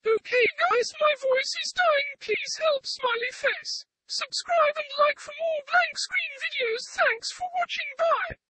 Okay guys, my voice is dying, please help, smiley face. Subscribe and like for more blank screen videos. Thanks for watching, bye.